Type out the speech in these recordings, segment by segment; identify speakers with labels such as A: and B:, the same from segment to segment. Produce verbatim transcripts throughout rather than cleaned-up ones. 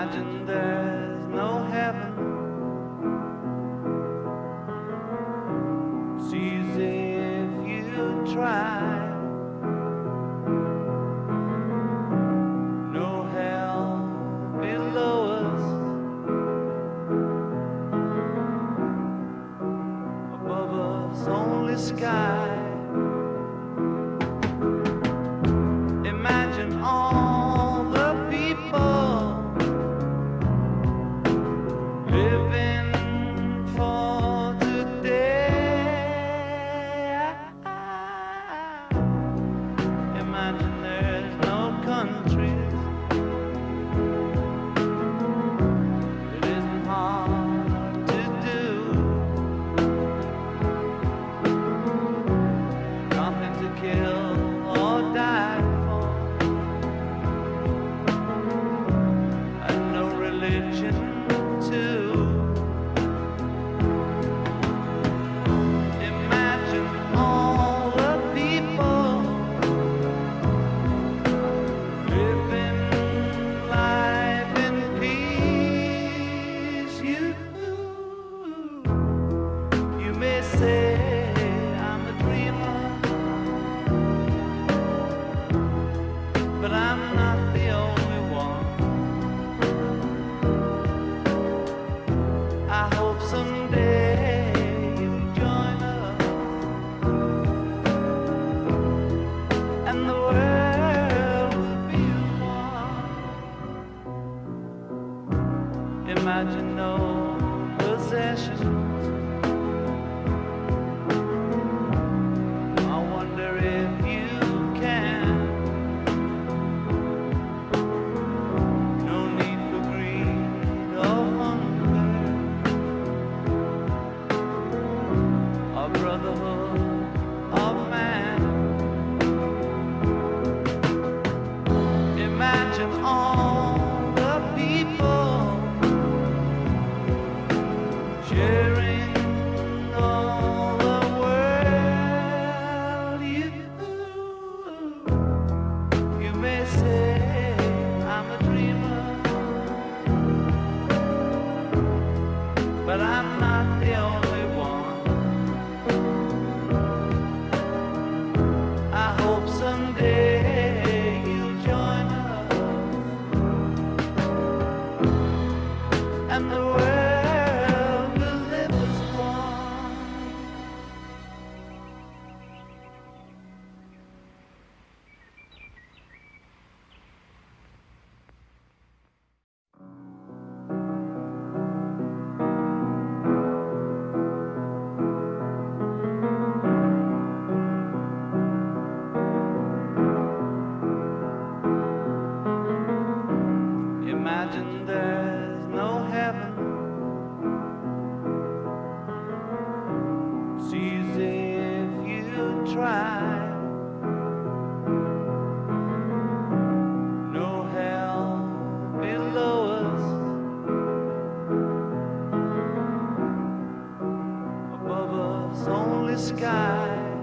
A: Imagine there's no heaven. It's easy if you try. No hell below us, above us only sky. Imagine all the people living for today. Imagine there's no countries. It isn't hard to do. Nothing to kill or die for, and no religion too. Imagine all the people living life in peace. You, you may say I'm a dreamer, but I'm not the only one. I hope someday you'll join us, and the world will be one. Imagine no possessions. I wonder if you can. No need for greed or hunger, or brotherhood of man. Imagine all the people sharing all the world. You, you may say I'm a dreamer, but I'm not the only one. I hope someday you'll join us, and the world will live as one. Imagine there's no heaven. It's easy if you try. No hell below us, above us only sky.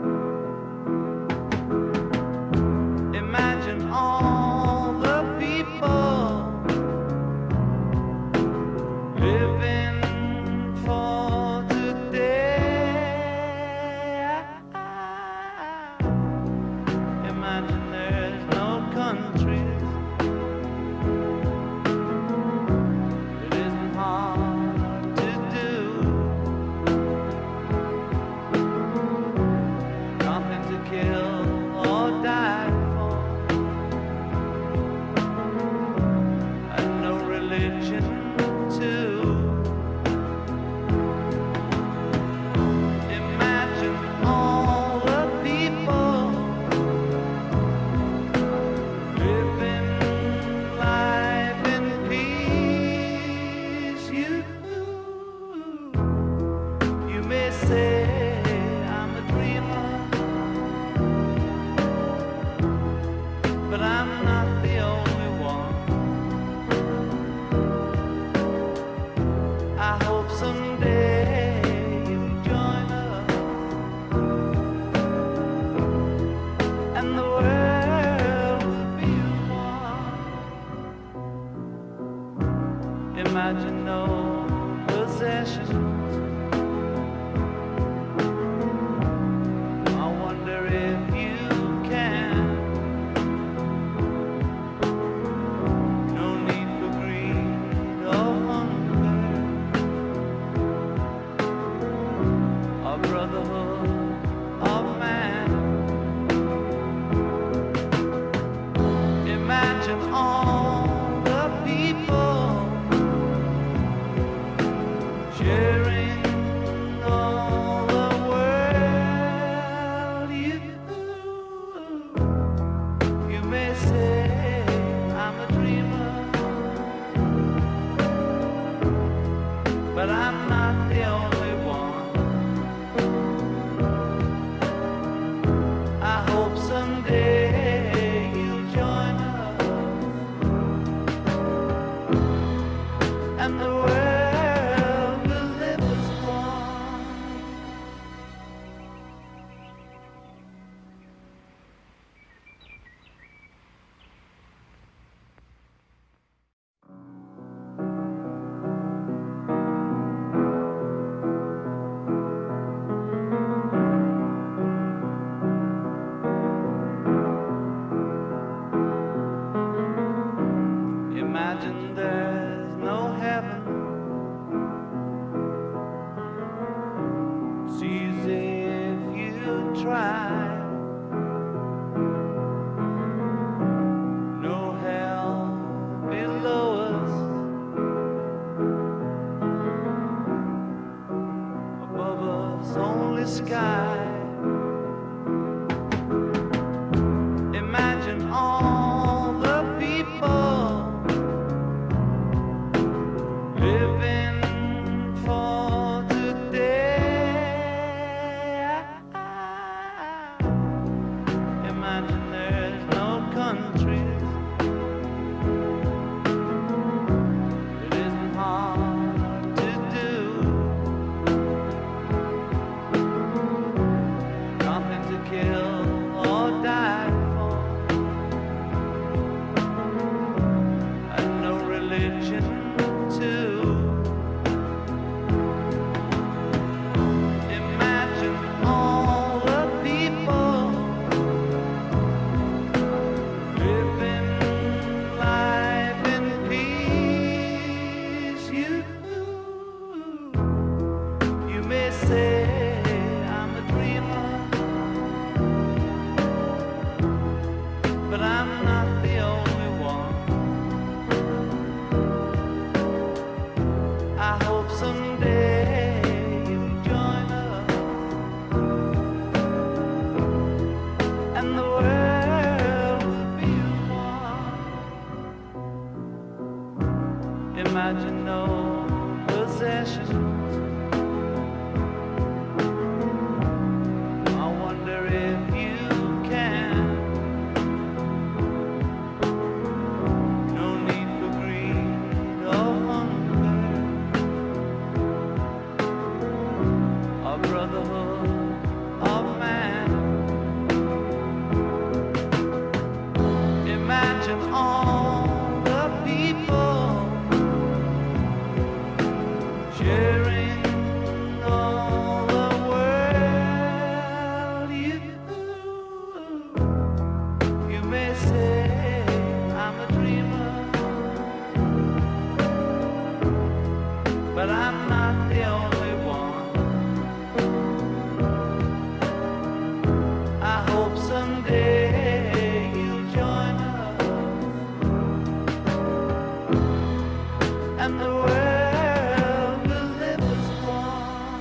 A: Imagine all the people living for today. Imagine there's no countries. It isn't hard to do. Nothing to kill or die for, and no religion too. Imagine all the people living life in peace. You, you may say I'm a dreamer, but I'm not the only one. Imagine no possessions. I wonder if you can. No need for greed or hunger, or brotherhood of man. Imagine all the people sharing all the world. You, you may say I'm a dreamer, but I'm not the only one. I hope someday you'll join us, and the world imagine there's no heaven. It's easy if you try. No hell below us, above us only sky. Imagine all the people living for today. Imagine there's no countries. It isn't hard to do. Nothing to kill or die for, and no religion too. Imagine all the people living life in peace. You, you may say I'm a dreamer, but I'm not the only one. I hope someday you'll join us, and the world will be one. Imagine no possessions. I wonder if you can. No need for greed or hunger, or brotherhood of man. Imagine all the people sharing all the world. You, you may say I'm a dreamer, but I'm not the only one. I hope someday you'll join us, and the world will live as one.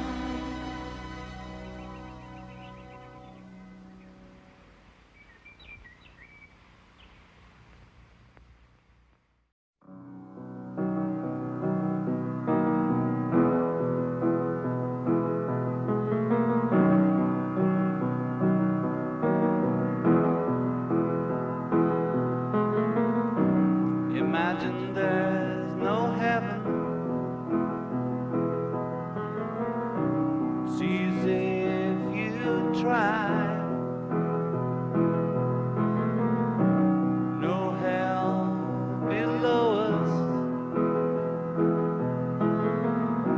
A: Imagine there's no heaven. It's easy if you try.